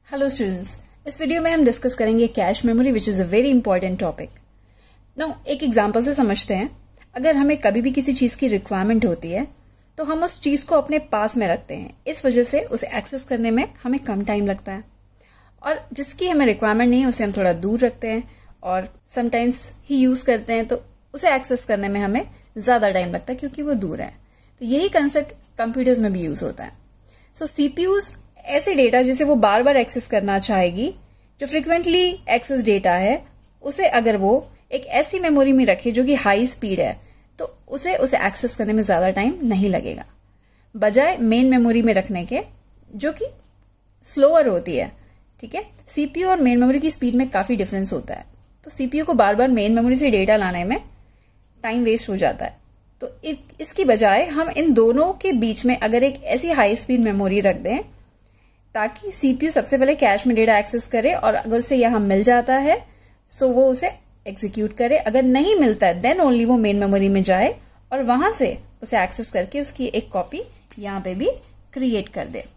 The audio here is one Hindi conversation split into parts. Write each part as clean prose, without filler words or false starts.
हेलो स्टूडेंट्स, इस वीडियो में हम डिस्कस करेंगे cache memory which is a very important topic. Now एक एग्जांपल से समझते हैं। अगर हमें कभी भी किसी चीज़ की रिक्वायरमेंट होती है तो हम उस चीज़ को अपने पास में रखते हैं। इस वजह से उसे एक्सेस करने में हमें कम टाइम लगता है, और जिसकी हमें रिक्वायरमेंट नहीं है उसे हम थोड़ा दूर रखते हैं और समटाइम्स ही यूज़ करते हैं, तो उसे एक्सेस करने में हमें ज़्यादा टाइम लगता है क्योंकि वो दूर है। तो यही कंसेप्ट कंप्यूटर्स में भी यूज़ होता है। सो सीपीयूज ऐसे डेटा जिसे वो बार बार एक्सेस करना चाहेगी, जो फ्रिक्वेंटली एक्सेस डेटा है, उसे अगर वो एक ऐसी मेमोरी में रखे जो कि हाई स्पीड है तो उसे एक्सेस करने में ज़्यादा टाइम नहीं लगेगा, बजाय मेन मेमोरी में रखने के जो कि स्लोअर होती है। ठीक है, सीपीयू और मेन मेमोरी की स्पीड में काफ़ी डिफरेंस होता है, तो सीपीयू को बार बार मेन मेमोरी से डेटा लाने में टाइम वेस्ट हो जाता है। तो इसकी बजाय हम इन दोनों के बीच में अगर एक ऐसी हाई स्पीड मेमोरी रख दें ताकि सीपीयू सबसे पहले कैश में डेटा एक्सेस करे, और अगर उसे यहाँ मिल जाता है सो वो उसे एग्जीक्यूट करे। अगर नहीं मिलता है देन ओनली वो मेन मेमोरी में जाए और वहां से उसे एक्सेस करके उसकी एक कॉपी यहाँ पे भी क्रिएट कर दे।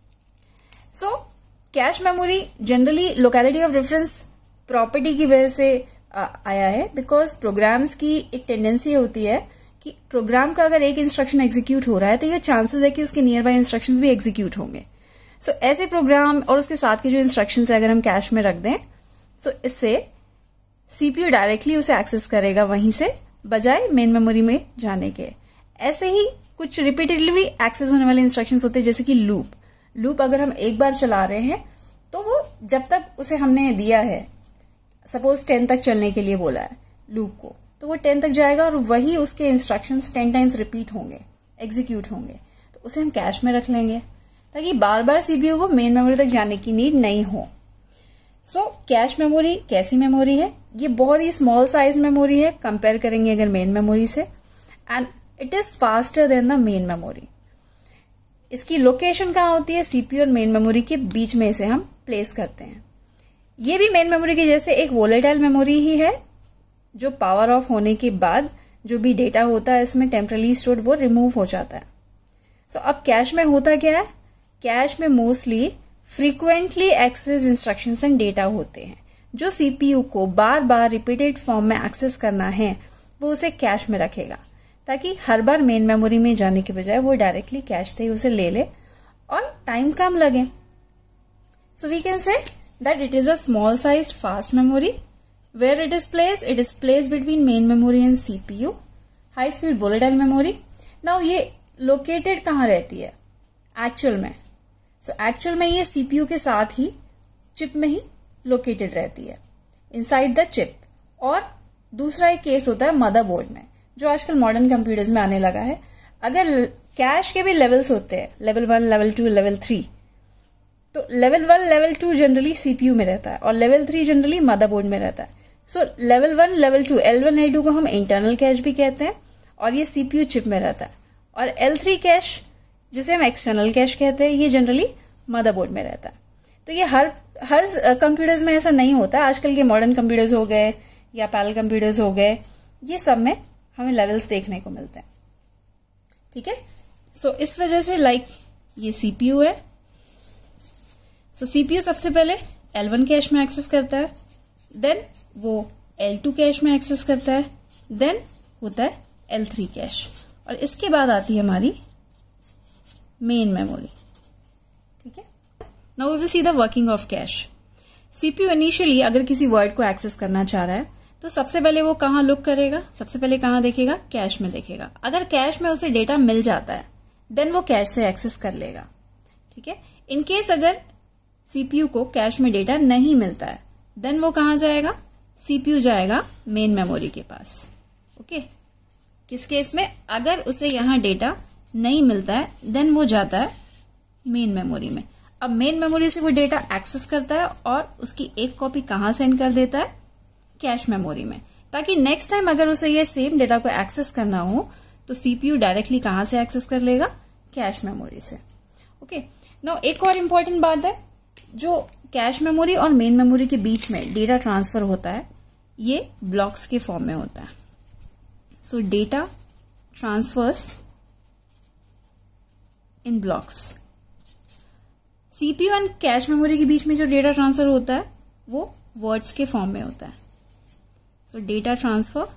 So cache memory generally locality of reference property की वजह से आया है, बिकॉज प्रोग्राम्स की एक टेंडेंसी होती है कि प्रोग्राम का अगर एक इंस्ट्रक्शन एग्जीक्यूट हो रहा है तो ये चांसेस है कि उसके नियर बाय इंस्ट्रक्शंस भी एग्जीक्यूट होंगे। सो ऐसे प्रोग्राम और उसके साथ के जो इंस्ट्रक्शंस है अगर हम कैश में रख दें सो इससे सीपीयू डायरेक्टली उसे एक्सेस करेगा वहीं से, बजाय मेन मेमोरी में जाने के। ऐसे ही कुछ रिपीटेडली एक्सेस होने वाले इंस्ट्रक्शंस होते हैं, जैसे कि लूप अगर हम एक बार चला रहे हैं तो वो जब तक उसे हमने दिया है, सपोज 10 तक चलने के लिए बोला है लूप को, तो वो 10 तक जाएगा और वही उसके इंस्ट्रक्शंस 10 टाइम्स रिपीट होंगे, एग्जीक्यूट होंगे। तो उसे हम कैश में रख लेंगे ताकि बार बार सीपीयू को मेन मेमोरी तक जाने की नीड नहीं हो। सो कैश मेमोरी कैसी मेमोरी है? ये बहुत ही स्मॉल साइज मेमोरी है कंपेयर करेंगे अगर मेन मेमोरी से, and it is faster than the main memory. इसकी लोकेशन कहाँ होती है? सीपीयू और मेन मेमोरी के बीच में इसे हम प्लेस करते हैं। ये भी मेन मेमोरी के जैसे एक वोलेटाइल मेमोरी ही है, जो पावर ऑफ होने के बाद जो भी डेटा होता है इसमें टेम्परली स्टोर्ड वो रिमूव हो जाता है। सो अब कैश में होता क्या है? कैश में mostly frequently access instructions and data होते हैं। जो सीपीयू को बार बार रिपीटेड फॉर्म में एक्सेस करना है वो उसे कैश में रखेगा, ताकि हर बार मेन मेमोरी में जाने के बजाय वो डायरेक्टली कैश से ही उसे ले ले और टाइम कम लगे। So we can say that it is a small sized fast memory where it is placed between main memory and CPU, high speed volatile memory. Now ये located कहाँ रहती है एक्चुअल में? सो एक्चुअल में ये CPU के साथ ही चिप में ही लोकेटेड रहती है, इनसाइड द चिप। और दूसरा एक केस होता है मदरबोर्ड में, जो आजकल मॉडर्न कंप्यूटर्स में आने लगा है। अगर कैश के भी लेवल्स होते हैं, लेवल 1, लेवल 2, लेवल 3, तो लेवल 1, लेवल 2 जनरली CPU में रहता है और लेवल 3 जनरली मदरबोर्ड में रहता है। सो लेवल 1, लेवल 2, L1, L2 को हम इंटरनल कैश भी कहते हैं और ये CPU चिप में रहता है। और L3 कैश जिसे हम एक्सटर्नल कैश कहते हैं, ये जनरली मदरबोर्ड में रहता है। तो ये हर कंप्यूटर्स में ऐसा नहीं होता है। आजकल के मॉडर्न कंप्यूटर्स हो गए या पैरेलल कंप्यूटर्स हो गए, ये सब में हमें लेवल्स देखने को मिलते हैं। ठीक है, सो इस वजह से ये CPU है। सो CPU सबसे पहले L1 कैश में एक्सेस करता है, देन वो L2 कैश में एक्सेस करता है, देन होता है L3 कैश, और इसके बाद आती है हमारी मेन मेमोरी। ठीक है, now we will see the working of cache. CPU initially अगर किसी वर्ड को एक्सेस करना चाह रहा है तो सबसे पहले वो कहाँ लुक करेगा? सबसे पहले कहाँ देखेगा? कैश में देखेगा। अगर कैश में उसे डेटा मिल जाता है देन वो कैश से एक्सेस कर लेगा। ठीक है, इनकेस अगर सीपीयू को कैश में डेटा नहीं मिलता है देन वो कहाँ जाएगा? सीपीयू जाएगा मेन मेमोरी के पास। ओके, किस केस में? अगर उसे यहाँ डेटा नहीं मिलता है देन वो जाता है मेन मेमोरी में। अब मेन मेमोरी से वो डेटा एक्सेस करता है और उसकी एक कॉपी कहाँ सेंड कर देता है? कैश मेमोरी में, ताकि नेक्स्ट टाइम अगर उसे ये सेम डेटा को एक्सेस करना हो तो सीपीयू डायरेक्टली कहाँ से एक्सेस कर लेगा? कैश मेमोरी से। ओके, नाउ एक और इम्पॉर्टेंट बात है, जो कैश मेमोरी और मेन मेमोरी के बीच में डेटा ट्रांसफर होता है ये ब्लॉक्स के फॉर्म में होता है। So data transfers in blocks. CPU and cache memory के बीच में जो डेटा ट्रांसफर होता है वो वर्ड्स के फॉर्म में होता है। So data transfer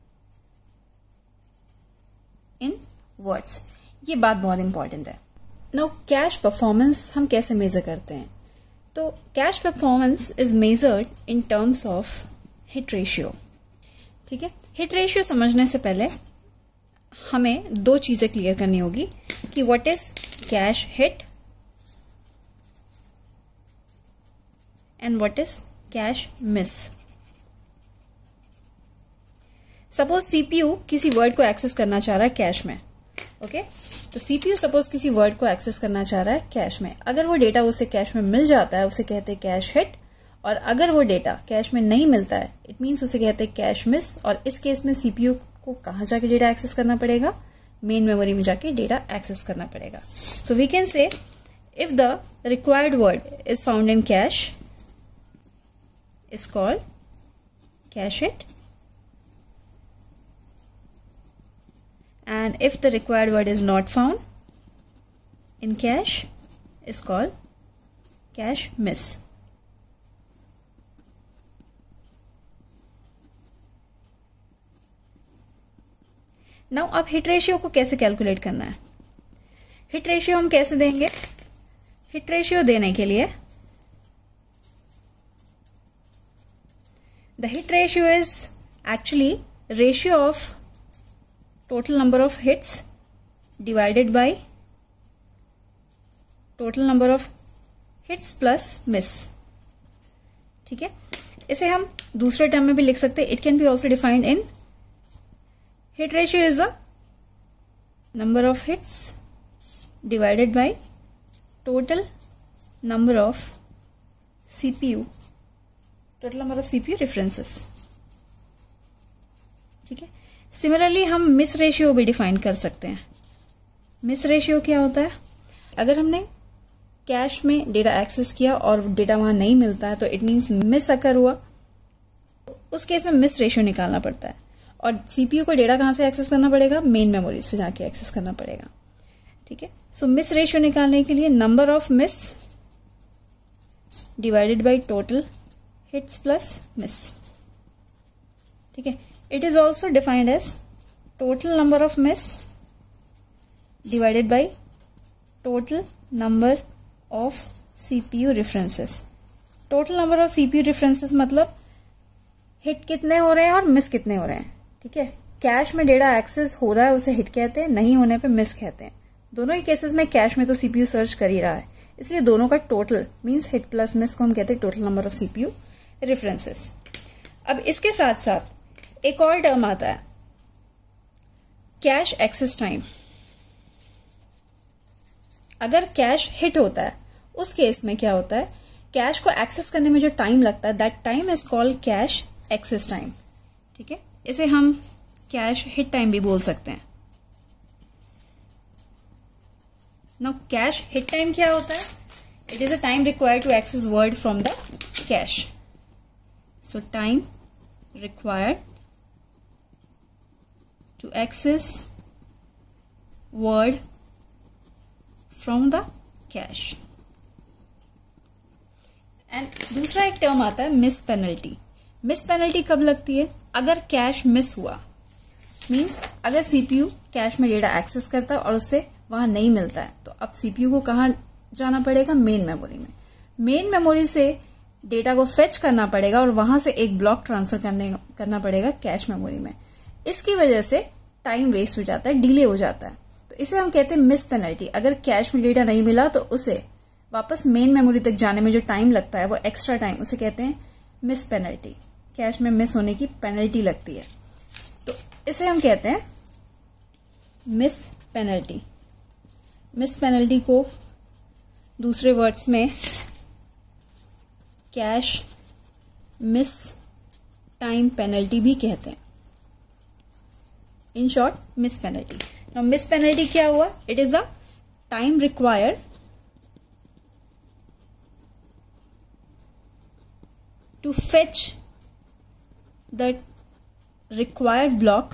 in words, ये बात बहुत इंपॉर्टेंट है। नाउ कैश परफॉर्मेंस हम कैसे मेजर करते हैं? तो cache performance is measured in terms of hit ratio. ठीक है, हिट रेशियो समझने से पहले हमें दो चीजें क्लियर करनी होगी कि what is cache hit and what is cache miss. Suppose CPU किसी वर्ड को एक्सेस करना चाह रहा है कैश में, ओके तो सीपीयू सपोज किसी वर्ड को एक्सेस करना चाह रहा है कैश में। अगर वो डेटा उसे कैश में मिल जाता है उसे कहते हैं कैश हिट, और अगर वो डेटा कैश में नहीं मिलता है इट मीन्स उसे कहते हैं कैश मिस। और इस केस में सीपीयू को कहाँ जाके डेटा एक्सेस करना पड़ेगा? मेन मेमोरी में जाके डेटा एक्सेस करना पड़ेगा। So we can say if the required word is found in cache is called cache hit, and if the required word is not found in cache is called cache miss. Now अब हिट रेशियो को कैसे कैलकुलेट करना है? हिट रेशियो हम कैसे देंगे? हिट रेशियो देने के लिए the hit ratio is actually ratio of total number of hits divided by total number of hits plus miss। ठीक है, इसे हम दूसरे टर्म में भी लिख सकते हैं। It can be also defined in hit ratio is the number of hits divided by total number of CPU, total number of CPU references. ठीक है, सिमिलरली हम मिस रेशियो भी डिफाइन कर सकते हैं। मिस रेशियो क्या होता है? अगर हमने कैश में डेटा एक्सेस किया और डेटा वहां नहीं मिलता है तो इट मीन्स मिस अकर हुआ, उस केस में मिस रेशियो निकालना पड़ता है। और सीपीयू को डेटा कहाँ से एक्सेस करना पड़ेगा? मेन मेमोरी से जाके एक्सेस करना पड़ेगा। ठीक है, सो मिस रेशियो निकालने के लिए number of miss divided by total hits plus miss. ठीक है, it is also defined as total number of miss divided by total number of CPU references। total number of CPU references मतलब हिट कितने हो रहे हैं और मिस कितने हो रहे हैं। ठीक है, कैश में डेटा एक्सेस हो रहा है उसे हिट कहते हैं, नहीं होने पे मिस कहते हैं। दोनों ही केसेस में कैश में तो सीपीयू सर्च कर ही रहा है, इसलिए दोनों का total means hit plus miss को हम कहते हैं total number of CPU references. अब इसके साथ साथ एक और टर्म आता है कैश एक्सेस टाइम। अगर कैश हिट होता है उस केस में क्या होता है? कैश को एक्सेस करने में जो टाइम लगता है that time is called cache access time. ठीक है, इसे हम कैश हिट टाइम भी बोल सकते हैं। नाउ कैश हिट टाइम क्या होता है? It is a time required to access word from the cache. So time required to access word from the cache। And दूसरा एक टर्म आता है मिस पेनल्टी। मिस पेनल्टी कब लगती है? अगर कैश मिस हुआ, मीन्स अगर सीपीयू कैश में डेटा एक्सेस करता है और उससे वहां नहीं मिलता है तो अब सीपीयू को कहाँ जाना पड़ेगा? मेन मेमोरी में। मेन मेमोरी से डेटा को फेच करना पड़ेगा और वहां से एक ब्लॉक ट्रांसफर करना पड़ेगा कैश मेमोरी में। इसकी वजह से टाइम वेस्ट हो जाता है, डिले हो जाता है, तो इसे हम कहते हैं मिस पेनल्टी। अगर कैश में डेटा नहीं मिला तो उसे वापस मेन मेमोरी तक जाने में जो टाइम लगता है वो एक्स्ट्रा टाइम, उसे कहते हैं मिस पेनल्टी। कैश में मिस होने की पेनल्टी लगती है तो इसे हम कहते हैं मिस पेनल्टी। मिस पेनल्टी को दूसरे वर्ड्स में कैश मिस टाइम पेनल्टी भी कहते हैं। In short miss penalty. Now miss penalty क्या हुआ? It is a time required to fetch the required block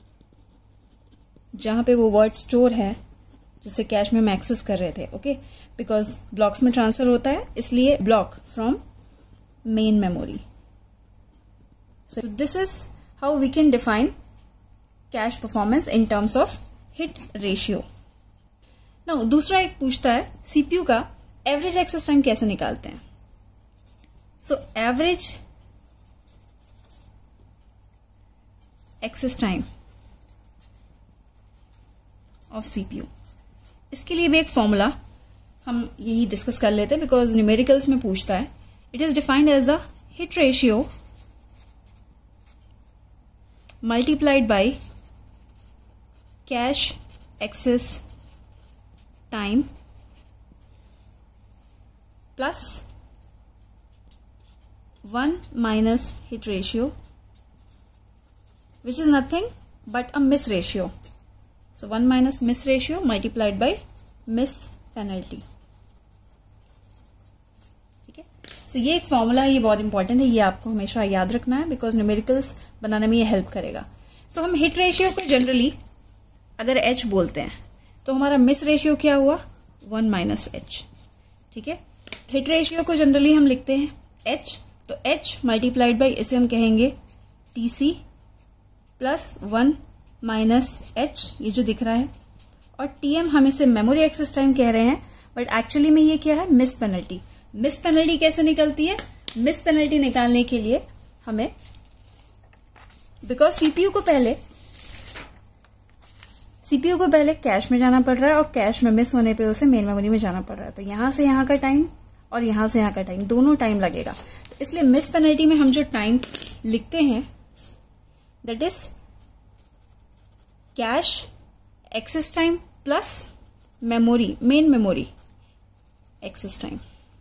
जहां पे वो वर्ड स्टोर है जिसे कैश में हम एक्सेस कर रहे थे। ओके, बिकॉज ब्लॉक्स में ट्रांसफर होता है, इसलिए block from main memory. So this is how we can define cache performance in terms of hit ratio. Now दूसरा एक पूछता है सीपीयू का एवरेज एक्सेस टाइम कैसे निकालते हैं. So average access time of CPU, इसके लिए भी एक फॉर्मूला हम यही डिस्कस कर लेते हैं बिकॉज न्यूमेरिकल्स में पूछता है. It is defined as the hit ratio multiplied by cache access time plus 1 minus hit ratio, which is nothing but a miss ratio. So 1 minus miss ratio multiplied by miss penalty. ठीक है. सो ये एक फॉर्मूला है, ये बहुत इंपॉर्टेंट है, ये आपको हमेशा याद रखना है बिकॉज न्यूमेरिकल्स बनाने में ये हेल्प करेगा. सो हम हिट रेशियो को जनरली अगर h बोलते हैं तो हमारा मिस रेशियो क्या हुआ 1 minus h. ठीक है. हिट रेशियो को जनरली हम लिखते हैं h, तो h मल्टीप्लाइड बाई इसे हम कहेंगे TC प्लस 1 माइनस h, ये जो दिख रहा है, और TM हम इसे मेमोरी एक्सेस टाइम कह रहे हैं बट एक्चुअली में ये क्या है मिस पेनल्टी. मिस पेनल्टी कैसे निकलती है. मिस पेनल्टी निकालने के लिए हमें बिकॉज सीपीयू को पहले कैश में जाना पड़ रहा है और कैश में मिस होने पे उसे मेन मेमोरी में जाना पड़ रहा है, तो यहां से यहां का टाइम और यहां से यहां का टाइम दोनों टाइम लगेगा. तो इसलिए मिस पेनल्टी में हम जो टाइम लिखते हैं that is cache access time plus main memory access time.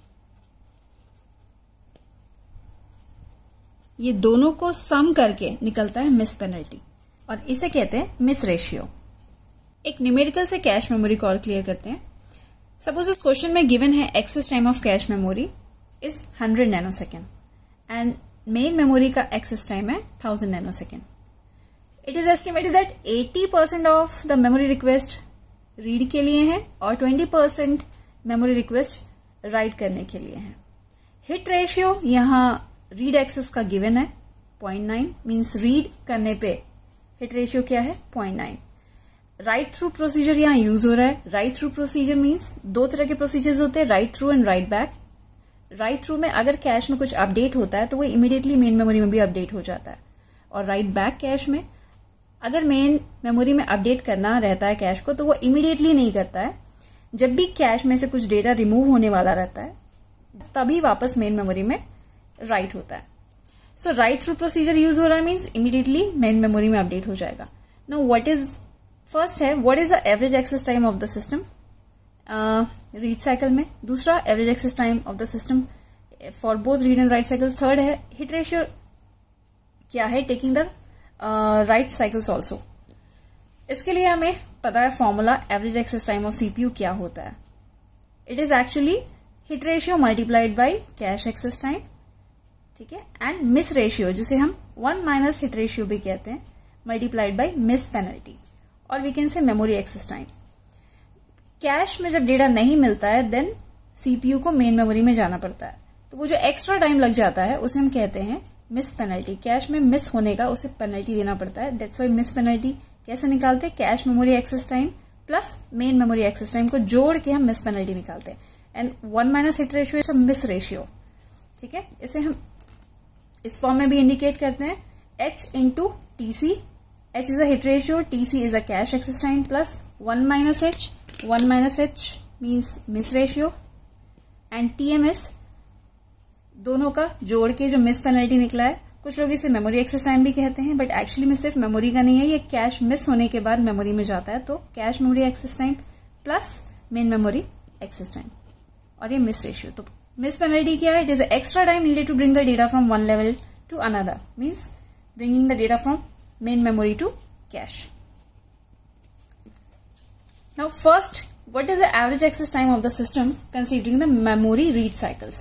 ये दोनों को सम करके निकलता है मिस पेनल्टी और इसे कहते हैं मिस रेशियो. एक न्यूमेरिकल से कैश मेमोरी को और क्लियर करते हैं. सपोज इस क्वेश्चन में गिवन है access time of cache memory is 100 nanosecond and main memory का एक्सेस टाइम है 1000 nanosecond. It is estimated that 80% of the memory request read के लिए है और 20% मेमोरी रिक्वेस्ट राइट करने के लिए है. हिट रेशियो यहाँ रीड एक्सेस का गिवन है 0.9 मीन्स रीड करने पे हिट रेशियो क्या है 0.9. राइट थ्रू प्रोसीजर यहाँ यूज हो रहा है. राइट थ्रू प्रोसीजर मीन्स दो तरह के प्रोसीजर्स होते हैं, write through and write back. Write through में अगर कैश में कुछ अपडेट होता है तो वो इमीडिएटली मेन मेमोरी में भी अपडेट हो जाता है, और राइट बैक कैश में अगर मेन मेमोरी में अपडेट करना रहता है कैश को तो वो इमीडिएटली नहीं करता है. जब भी कैश में से कुछ डेटा रिमूव होने वाला रहता है तभी वापस मेन मेमोरी में राइट होता है. So write through procedure use हो रहा है मीन्स इमीडिएटली मेन मेमोरी में अपडेट हो जाएगा. नाउ व्हाट इज फर्स्ट है what is the average access time of the system read cycle में. दूसरा average access time of the system for both read and write cycles. Third है हिट रेशियो क्या है taking the write cycles also. इसके लिए हमें पता है formula average access time of CPU क्या होता है. It is actually hit ratio multiplied by cache access time. ठीक है. एंड मिस रेशियो जिसे हम 1 माइनस हिट रेशियो भी कहते हैं मल्टीप्लाइड बाई मिस पेनल्टी, और we can say memory access time. Cache में जब डेटा नहीं मिलता है देन सीपीयू को मेन मेमोरी में जाना पड़ता है, तो वो जो एक्स्ट्रा टाइम लग जाता है उसे हम कहते हैं मिस पेनल्टी. कैश में मिस होने का उसे पेनल्टी देना पड़ता है. दैट्स वाई मिस पेनल्टी कैसे निकालते हैं cache memory access time plus main memory access time को जोड़ के हम मिस पेनल्टी निकालते हैं. And 1 minus hit ratio is a miss ratio. ठीक है. इसे हम इस फॉर्म में भी इंडिकेट करते हैं h into TC. h is a hit ratio, TC is a cache access time plus 1 minus h. 1 minus h means miss ratio and TMS दोनों का जोड़ के जो मिस पेनल्टी निकला है. कुछ लोग इसे मेमोरी एक्सेस टाइम भी कहते हैं बट एक्चुअली में सिर्फ मेमोरी का नहीं है, ये कैश मिस होने के बाद मेमोरी में जाता है. तो cache memory access time plus main memory access time और ये मिस रेशियो. तो मिस पेनल्टी क्या है. It is extra time needed to bring the data from one level to another means bringing the data from main memory to cache. Now first what is the average access time of the system considering the memory read cycles.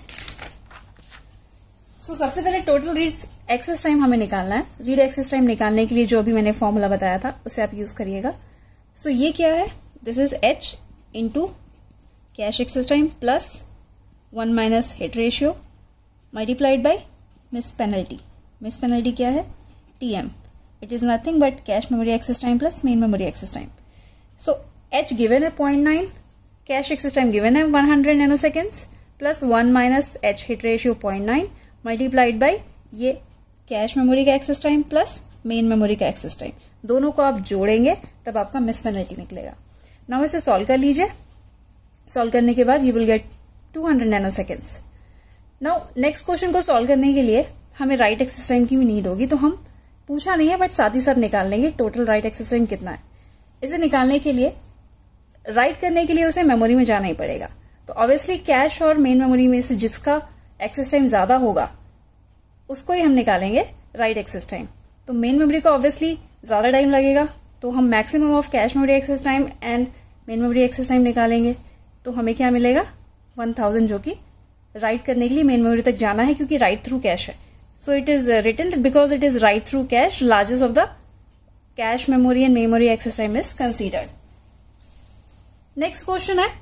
So सबसे पहले टोटल रीड एक्सेस टाइम हमें निकालना है. रीड एक्सेस टाइम निकालने के लिए जो भी मैंने फॉर्मूला बताया था उसे आप यूज करिएगा. सो ये क्या है. This is h into cache access time plus 1 minus hit ratio multiplied by miss penalty. Miss penalty क्या है? TM. It is nothing but cache memory access time plus main memory access time. So H given है 0.9, cache access time given है 100 nanoseconds plus 1 minus H hit ratio 0.9 multiplied by ये cache memory का access time plus main memory का access time. दोनों को आप जोड़ेंगे तब आपका मिस पेनल्टी निकलेगा. नाउ इसे सॉल्व कर लीजिए. सॉल्व करने के बाद you will get 200 nanoseconds. Now next question को सॉल्व करने के लिए हमें राइट एक्सेस टाइम की भी नीड होगी, तो हम पूछा नहीं है बट साथ ही साथ निकाल लेंगे टोटल राइट एक्सेस टाइम कितना है. इसे निकालने के लिए राइट करने के लिए उसे मेमोरी में जाना ही पड़ेगा. तो ऑब्वियसली कैश और मेन मेमोरी में से जिसका एक्सेस टाइम ज्यादा होगा उसको ही हम निकालेंगे राइट एक्सेस टाइम. तो मेन मेमोरी को ऑब्वियसली ज्यादा टाइम लगेगा, तो हम maximum of cache memory access time and main memory access time निकालेंगे. तो हमें क्या मिलेगा? 1000, जो कि राइट करने के लिए मेन मेमोरी तक जाना है क्योंकि राइट थ्रू कैश है. So it is written that because it is write through cache, largest of the cache memory and memory access time is considered. Next question है,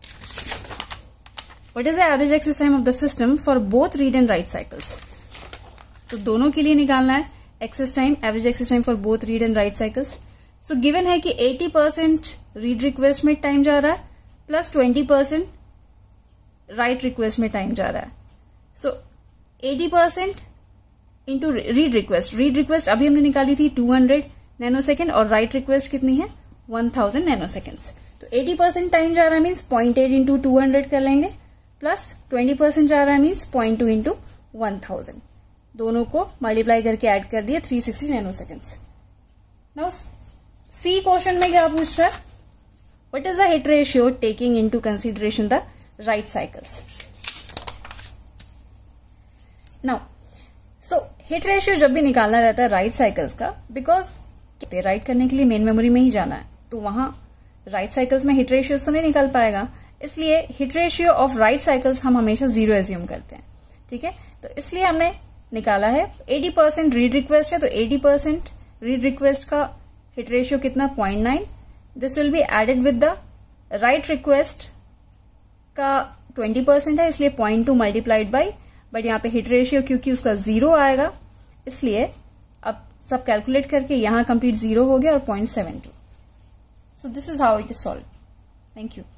what is the average access time of the system for both read and write cycles? तो दोनों के लिए निकालना है access time, average access time for both read and write cycles. So given है कि 80% read request में टाइम जा रहा है plus 20% write request में टाइम जा रहा है. So 80% इंटू रीड रिक्वेस्ट अभी हमने निकाली थी 200 नैनोसेकेंड और राइट रिक्वेस्ट कितनी है? 1000 नैनोसेकेंड्स. तो 80% टाइम जा रहा है मीन्स 0.8 इंटू 200 कर लेंगे प्लस 20% जा रहा है मीन्स 0.2 इंटू 1000. दोनों को मल्टीप्लाई करके ऐड कर दिए 360 नैनोसेकेंड्स. नाउ सी क्वेश्चन में क्या पूछ रहा है? What is the hit ratio taking into consideration the write cycles. Now so hit ratio जब भी निकालना रहता है राइट साइकिल्स का, बिकॉज राइट करने के लिए मेन मेमोरी में ही जाना है, तो वहां राइट साइकिल्स में हिट रेशियो तो नहीं निकल पाएगा. इसलिए hit ratio of write cycles हम हमेशा 0 एज्यूम करते हैं. ठीक है, तो इसलिए हमने निकाला है 80% रीड रिक्वेस्ट है, तो 80% रीड रिक्वेस्ट का हिट रेशियो कितना? 0.9. This will be added with the write request का 20% है, इसलिए 0.2 मल्टीप्लाइड बाई, बट यहाँ पे हिट रेशियो क्योंकि उसका 0 आएगा इसलिए अब सब कैलकुलेट करके यहाँ कंप्लीट 0 हो गया और 0.72. So this is how it is solve. Thank you.